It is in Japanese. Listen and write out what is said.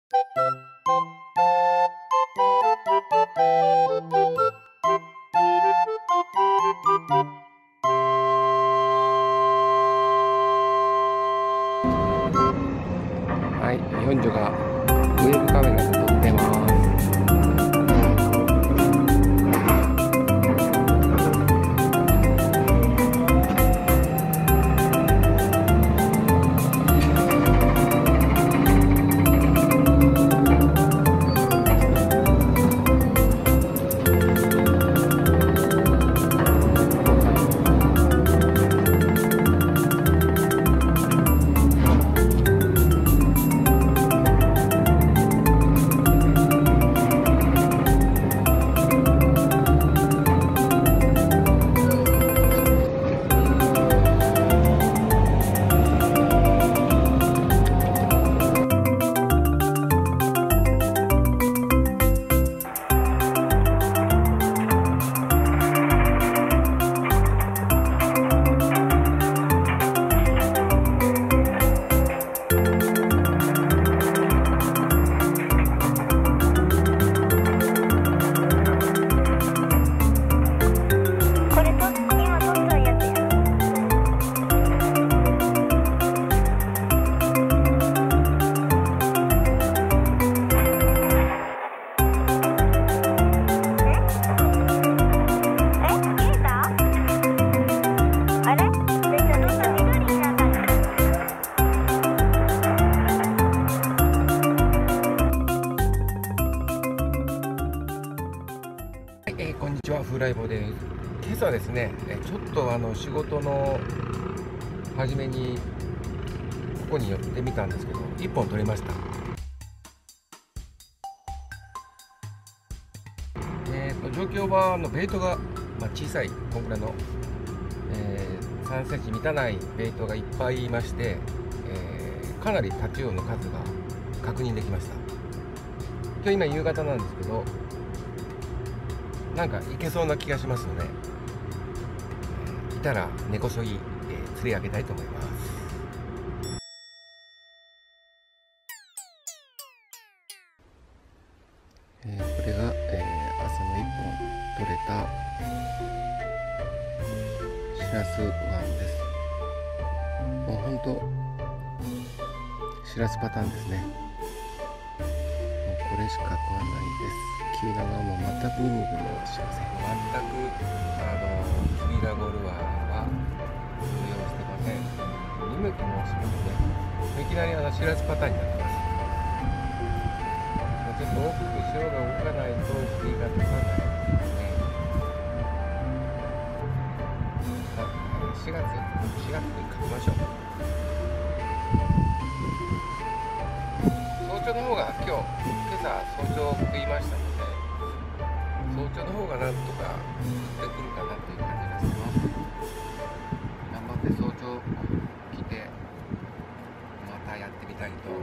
はい、四女がウェブカメラで撮ってます。こんにちは、フーライボです。今朝ですね、ちょっと仕事の初めにここに寄ってみたんですけど、1本取れました。状況はベイトが、小さいこんぐらいの、3センチ満たないベイトがいっぱいいまして、かなりタチウオの数が確認できました。今夕方なんですけど、なんかいけそうな気がしますので、いたら根こそぎ、釣り上げたいと思います。これが、朝の1本取れたシラス湾です。もうほんとシラスパターンですね。もうこれしか食わないです。急な川も全くグルグルしません。全くフリダゴルアーは通用してません。見向きもしますね。いきなりシラスパターンになってます。ちょっと大きく潮が動かないと釣りがつかないですね。4月に書きましょう。早朝の方が今朝早朝食いましたので、早朝の方がなんとか釣ってくるかなという感じがします。頑張って早朝来てまたやってみたいと